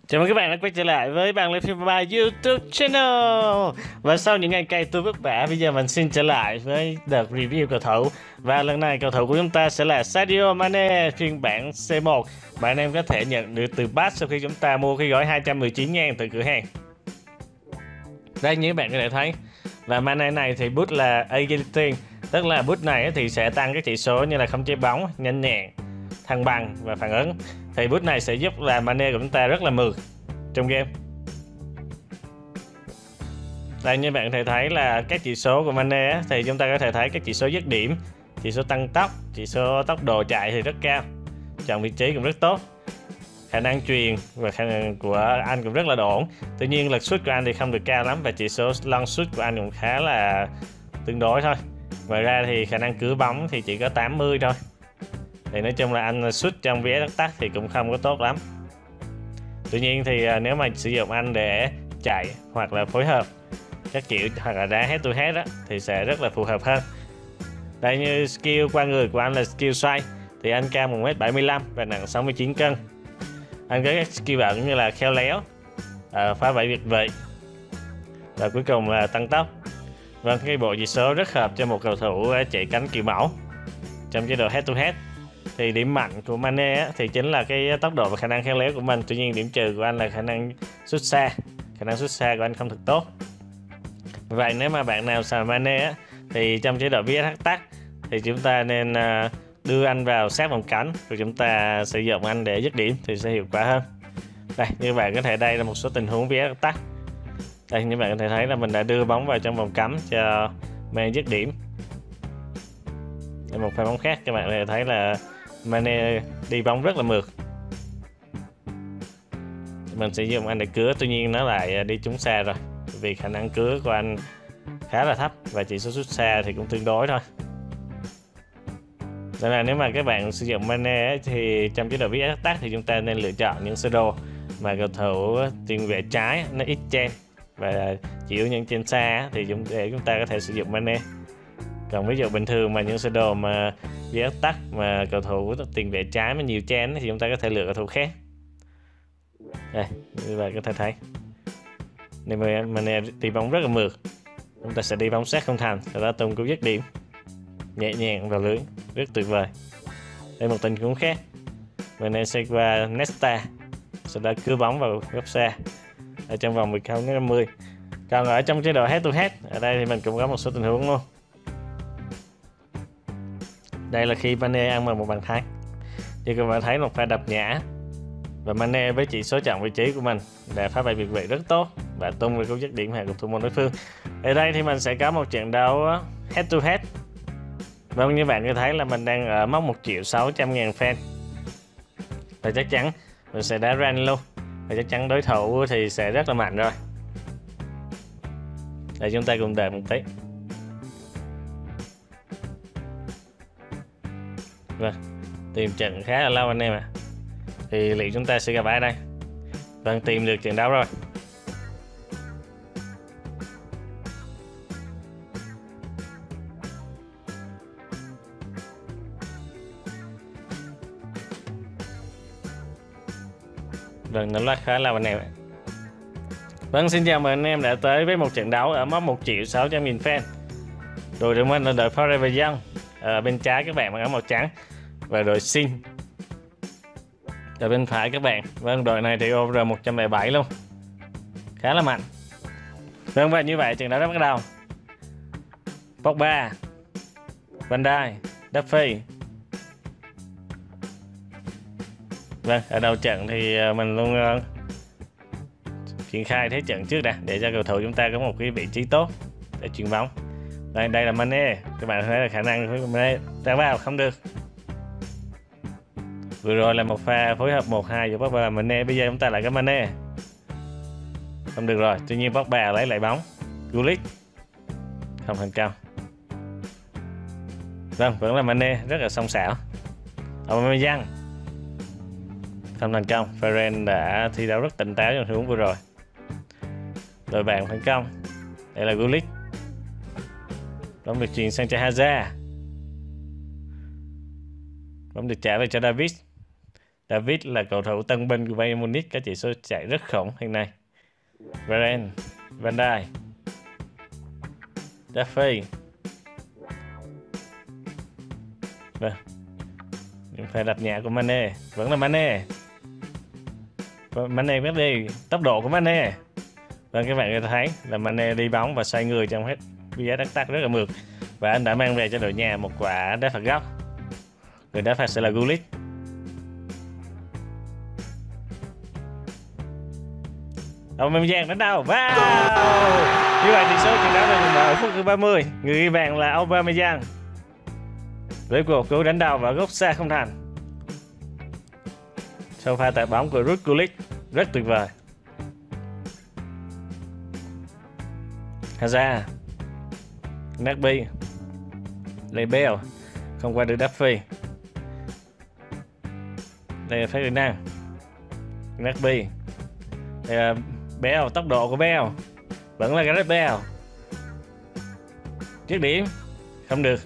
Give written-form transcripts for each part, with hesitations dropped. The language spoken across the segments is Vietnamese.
Chào mừng các bạn đã quay trở lại với bạn Lê Phim Ba YouTube channel. Và sau những ngày cày tôi vất vả, bây giờ mình xin trở lại với đợt review cầu thủ. Và lần này cầu thủ của chúng ta sẽ là Sadio Mane phiên bản C1. Bạn em có thể nhận được từ patch sau khi chúng ta mua cái gói 219.000 từ cửa hàng. Đây như bạn có thể thấy, và Mane này thì boost là Agility, tức là boost này thì sẽ tăng các chỉ số như là không chế bóng, nhanh nhẹn, thăng bằng và phản ứng. Thì boost này sẽ giúp là Mane của chúng ta rất là mượt trong game. Đây như bạn có thể thấy là các chỉ số của Mane thì chúng ta có thể thấy các chỉ số dứt điểm, chỉ số tăng tốc, chỉ số tốc độ chạy thì rất cao, chọn vị trí cũng rất tốt, khả năng truyền và khả năng của anh cũng rất là ổn. Tuy nhiên lực sút của anh thì không được cao lắm và chỉ số long sút của anh cũng khá là tương đối thôi. Ngoài ra thì khả năng cứu bóng thì chỉ có 80 thôi. Thì nói chung là anh sút trong VS tắc thì cũng không có tốt lắm. Tuy nhiên thì nếu mà sử dụng anh để chạy hoặc là phối hợp các kiểu hoặc là đá head to head đó, thì sẽ rất là phù hợp hơn. Đây như skill qua người của anh là skill xoay, thì anh cao 1m75 và nặng 69 cân. Anh có các skill ẩn như là khéo léo, phá vây việt vị và cuối cùng là tăng tốc. Vâng, cái bộ chỉ số rất hợp cho một cầu thủ chạy cánh kiểu mẫu trong chế độ head to head. Thì điểm mạnh của Mane thì chính là cái tốc độ và khả năng khéo léo của mình. Tuy nhiên điểm trừ của anh là khả năng sút xa. Khả năng sút xa của anh không thực tốt. Vậy nếu mà bạn nào xài Mane thì trong chế độ VS tắc thì chúng ta nên đưa anh vào sát vòng cánh rồi chúng ta sử dụng anh để dứt điểm thì sẽ hiệu quả hơn. Đây như bạn có thể, đây là một số tình huống VS tắc. Đây như bạn có thể thấy là mình đã đưa bóng vào trong vòng cấm cho Mane dứt điểm. Đây một pha bóng khác các bạn có thể thấy là Mane đi bóng rất là mượt. Mình sẽ dùng anh để cứa, tuy nhiên nó lại đi trúng xa rồi vì khả năng cứa của anh khá là thấp và chỉ số sút xa thì cũng tương đối thôi. Nên là nếu mà các bạn sử dụng Mane thì trong chế độ VS tắc thì chúng ta nên lựa chọn những sơ đồ mà cầu thủ tiền vệ trái nó ít chen và chịu những trên xa thì để chúng ta có thể sử dụng Mane. Còn ví dụ bình thường mà những sơ đồ mà VS tắc mà cầu thủ tiền vệ trái mà nhiều chen thì chúng ta có thể lựa cầu thủ khác. Đây như vậy có thể thấy nên Mane đi bóng rất là mượt. Chúng ta sẽ đi bóng sát không thành, sau đó tung cú dứt điểm nhẹ nhàng vào lưới, rất tuyệt vời. Đây một tình huống khác, Mane sẽ qua Nesta, sau đó cưa bóng vào góc xa ở trong vòng 10-50. Còn ở trong chế độ head to head, ở đây thì mình cũng có một số tình huống luôn. Đây là khi Mane ăn bằng một bàn thắng, như các bạn thấy một pha đập nhã và Mane với chỉ số chọn vị trí của mình đã phá bại việt vị rất tốt và tung ra cú dứt điểm hàng của thủ môn đối phương. Ở đây thì mình sẽ có một trận đấu head to head. Vâng, như bạn có thấy là mình đang ở mốc 1.600.000 fan và chắc chắn mình sẽ đá rank luôn và chắc chắn đối thủ thì sẽ rất là mạnh rồi. Để chúng ta cùng đợi một tí. Vâng, tìm trận khá là lâu anh em ạ. Thì liệu chúng ta sẽ gặp ai đây? Vâng, tìm được trận đấu rồi. Vâng, nó lát khá lâu anh em ạ. Vâng, xin chào mừng anh em đã tới với một trận đấu ở mốc 1.600.000 fan. Đội của mình là đội Forever Young. Ở bên trái các bạn mặc áo màu trắng và đội Sin ở bên phải các bạn. Vâng, đội này thì over 107 luôn, khá là mạnh. Vâng, và như vậy trận đấu đã bắt đầu. Pogba, Van Dijk, Duffy. Vâng, ở đầu trận thì mình luôn triển khai thế trận trước đã để cho cầu thủ chúng ta có một cái vị trí tốt để chuyền bóng. Đây là Mane, các bạn thấy là khả năng của Mane ra vào không được. Vừa rồi là một pha phối hợp 1-2 giữa Pogba và Mane, bây giờ chúng ta lại có Mane. Không được rồi, tuy nhiên Pogba lấy lại bóng. Gullit không thành công. Vâng, vẫn là Mane rất là xông xảo. Aubameyang không thành công. Ferran đã thi đấu rất tỉnh táo trong tình huống vừa rồi. Đội bạn thành công. Đây là Gullit. Bóng được chuyển sang cho Hazard. Bóng được trả về cho David. David là cầu thủ tân binh của Bayern Munich, có chỉ số chạy rất khủng hiện nay. Varane, Van Dijk, Duffy. Vâng, những pha đập nhẹ của Mane, vẫn là Mane. Mane biết đi, tốc độ của Mane. Vâng, các bạn có thể thấy là Mane đi bóng và xoay người trong hết VS Đắc Tắc rất là mượt. Và anh đã mang về cho đội nhà một quả đá phạt góc. Người đá phạt sẽ là Gullit. Aubameyang đánh đầu. Wow! Như vậy tỷ số trận đấu được mở ở phút thứ 30. Người ghi bàn là Aubameyang. Với cuộc cứu đánh đầu và góc xa không thành. Sau pha tạt bóng của Ruud Gullit rất tuyệt vời. Hazard, Naby, Lebel không qua được Duffy. Đây là Ferdinand, Naby. Đây là Bale, tốc độ của Bale vẫn là Gareth Bale. Dứt điểm không được.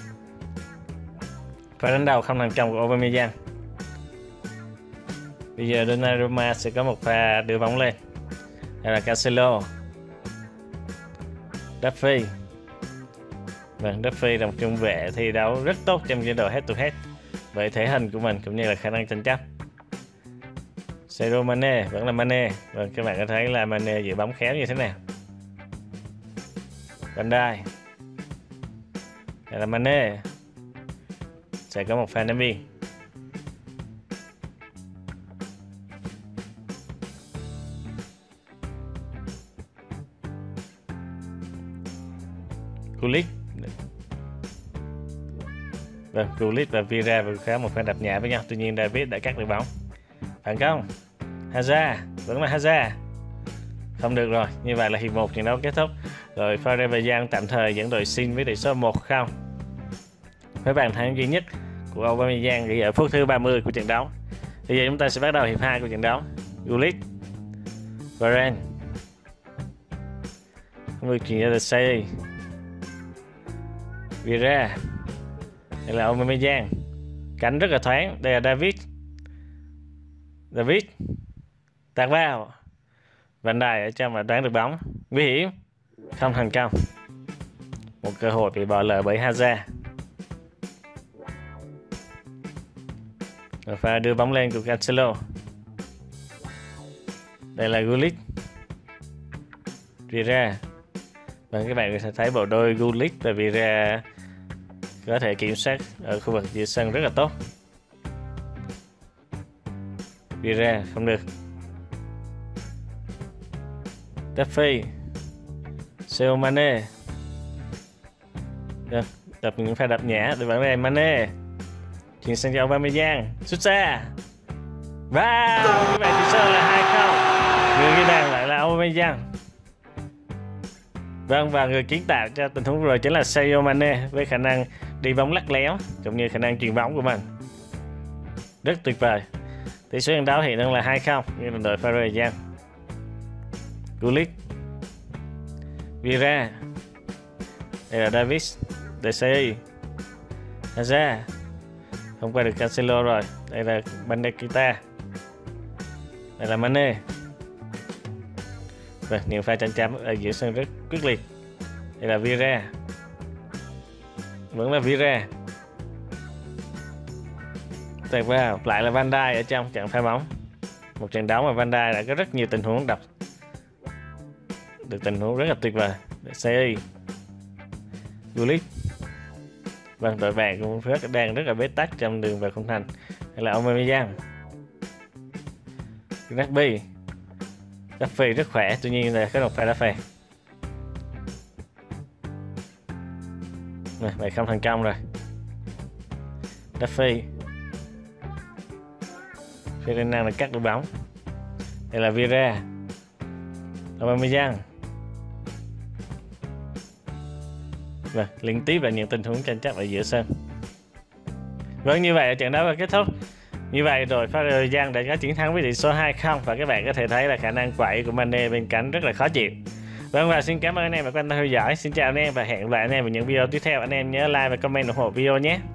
Pha đánh đầu không thành công của Aubameyang. Bây giờ Donnarumma sẽ có một pha đưa bóng lên. Đây là Cancelo, Duffy. Vâng, Duffy là một trung vệ thi đấu rất tốt trong chế độ head to head với thể hình của mình cũng như là khả năng tranh chấp. Sadio Mane vẫn là Mane. Vâng, các bạn có thấy là Mane giữ bóng khéo như thế nào. Van Dijk. Đây là Mane. Sẽ có một pha ném biên. Gullit. Vâng, Gullit và Vieira vừa khá một pha đập nhẹ với nhau. Tuy nhiên David đã cắt được bóng. Phản công. Hazard, vẫn là Hazard. Không được rồi, như vậy là hiệp 1 trận đấu kết thúc. Rồi Aubameyang tạm thời dẫn đội Sin với tỷ số 1-0. Với bàn thắng duy nhất của Aubameyang ghi ở phút thứ 30 của trận đấu. Bây giờ chúng ta sẽ bắt đầu hiệp 2 của trận đấu. Gullit, Varane, không được chuyển ra Say, Vieira. Đây là Aubameyang, cánh rất là thoáng. Đây là David tạt vào. Van Dijk ở trong và đoán được bóng. Nguy hiểm, không thành công. Một cơ hội bị bỏ lỡ bởi Hazard. Và pha đưa bóng lên của Cancelo. Đây là Gullit, Vieira. Và các bạn sẽ thấy bộ đôi Gullit và Vieira có thể kiểm soát ở khu vực giữa sân rất là tốt. Vieira không được. Duffy, Sadio Mane. Đập những pha đập nhẹ từ bạn này Mane. Chuyển sang cho Aubameyang, xuất xa. Và như vậy thì số là 2-0. Người ghi bàn lại là Aubameyang. Vâng, và người kiến tạo cho tình huống vừa rồi chính là Sadio Mane với khả năng đi bóng lắc léo cũng như khả năng chuyền bóng của mình rất tuyệt vời. Tỷ số trận đấu hiện đang là 2-0 như là đội Aubameyang. Gullit, Vieira. Đây là Davis, DCI, Hazard. Không qua được Cancelo rồi. Đây là Bandekita. Đây là Mane. Và nhiều pha tranh chấp ở giữa sân rất quyết liệt. Đây là Vieira. Vẫn là Vieira. Tạt vào, lại là Van Dijk ở trong trận pha bóng. Một trận đấu mà Van Dijk đã có rất nhiều tình huống đập được tình huống rất là tuyệt vời. CI, Gullit. Vâng, đội bạn cũng đang rất là bế tắc trong đường về khung thành. Đây là Aubameyang, Naby. Duffy rất khỏe, tuy nhiên là có một pha đá phạt. Vậy không thành công rồi. Duffy, Ferdinand là cắt được bóng. Đây là Vieira, Aubameyang. Vâng, liên tiếp là những tình huống tranh chấp ở giữa sân. Vâng, như vậy trận đấu đã kết thúc. Như vậy đội Aubameyang đã có chiến thắng với tỷ số 2-0 và các bạn có thể thấy là khả năng quậy của Mane bên cánh rất là khó chịu. Vâng, và xin cảm ơn anh em đã quan tâm theo dõi. Xin chào anh em và hẹn gặp lại anh em vào những video tiếp theo. Anh em nhớ like và comment ủng hộ video nhé.